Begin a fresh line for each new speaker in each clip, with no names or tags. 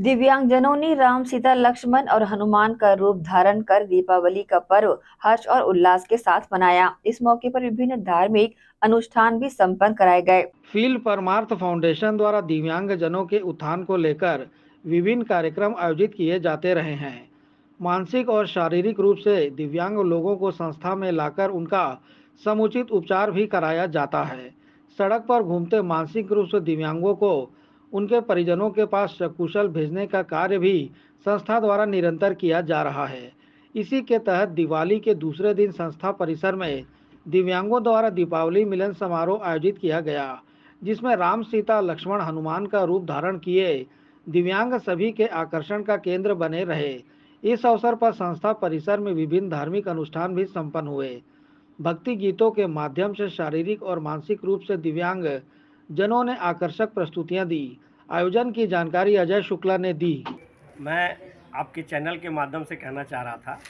दिव्यांगजनों ने राम, सीता, लक्ष्मण और हनुमान का रूप धारण कर दीपावली का पर्व हर्ष और उल्लास के साथ मनाया। इस मौके पर विभिन्न धार्मिक अनुष्ठान भी संपन्न कराए गए।
फील परमार्थ फाउंडेशन द्वारा दिव्यांगजनों के उत्थान को लेकर विभिन्न कार्यक्रम आयोजित किए जाते रहे हैं। मानसिक और शारीरिक रूप से दिव्यांग लोगों को संस्था में लाकर उनका समुचित उपचार भी कराया जाता है। सड़क पर घूमते मानसिक रूप से दिव्यांगों को उनके परिजनों के पास सकुशल भेजने का कार्य भी संस्था द्वारा निरंतर किया जा रहा है। इसी के तहत दिवाली के दूसरे दिन संस्था परिसर में दिव्यांगों द्वारा दीपावली मिलन समारोह आयोजित किया गया, जिसमें राम, सीता, लक्ष्मण, हनुमान का रूप धारण किए दिव्यांग सभी के आकर्षण का केंद्र बने रहे। इस अवसर पर संस्था परिसर में विभिन्न धार्मिक अनुष्ठान भी संपन्न हुए। भक्ति गीतों के माध्यम से शारीरिक और मानसिक रूप से दिव्यांग जनों ने आकर्षक प्रस्तुतियां दी। आयोजन की जानकारी अजय शुक्ला ने दी।
मैं आपके चैनल के माध्यम से कहना चाह रहा था,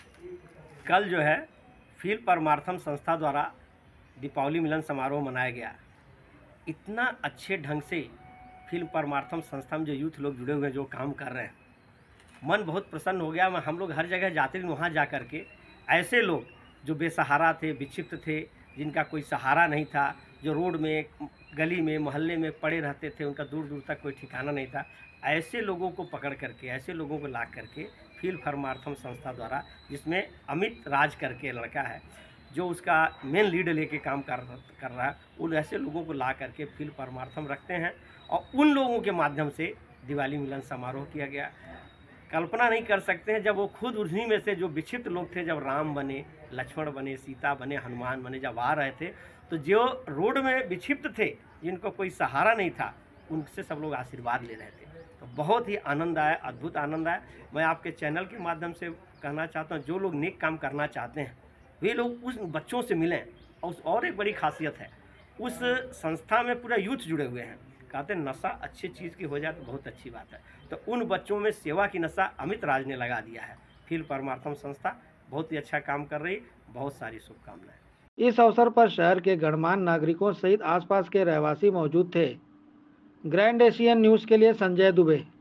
कल जो है फील परमार्थम संस्था द्वारा दीपावली मिलन समारोह मनाया गया। इतना अच्छे ढंग से फील परमार्थम संस्था में जो यूथ लोग जुड़े हुए हैं, जो काम कर रहे हैं, मन बहुत प्रसन्न हो गया। हम लोग हर जगह जाते हैं, वहाँ जा कर के ऐसे लोग जो बेसहारा थे, विक्षिप्त थे, जिनका कोई सहारा नहीं था, जो रोड में, गली में, मोहल्ले में पड़े रहते थे, उनका दूर दूर तक कोई ठिकाना नहीं था, ऐसे लोगों को पकड़ करके, ऐसे लोगों को ला करके फील परमार्थम संस्था द्वारा, जिसमें अमित राज करके लड़का है जो उसका मेन लीड लेके काम कर रहा है, उन ऐसे लोगों को ला करके फील परमार्थम रखते हैं और उन लोगों के माध्यम से दिवाली मिलन समारोह किया गया। कल्पना नहीं कर सकते हैं, जब वो खुद उन्हीं में से जो विक्षिप्त लोग थे, जब राम बने, लक्ष्मण बने, सीता बने, हनुमान बने, जब आ रहे थे, तो जो रोड में विक्षिप्त थे, जिनको कोई सहारा नहीं था, उनसे सब लोग आशीर्वाद ले रहे थे। तो बहुत ही आनंद आया, अद्भुत आनंद आया। मैं आपके चैनल के माध्यम से कहना चाहता हूँ, जो लोग नेक काम करना चाहते हैं वे लोग उस बच्चों से मिलें। और एक बड़ी खासियत है, उस संस्था में पूरा यूथ जुड़े हुए हैं। कहते हैं नशा अच्छी चीज़ की हो जाए तो बहुत अच्छी बात है, तो उन बच्चों में सेवा की नशा अमित राज ने लगा दिया है। फील परमार्थम संस्था बहुत ही अच्छा काम कर रही, बहुत सारी शुभकामनाएं।
इस अवसर पर शहर के गणमान्य नागरिकों सहित आसपास के रहवासी मौजूद थे। ग्रैंड एशियन न्यूज़ के लिए संजय दुबे।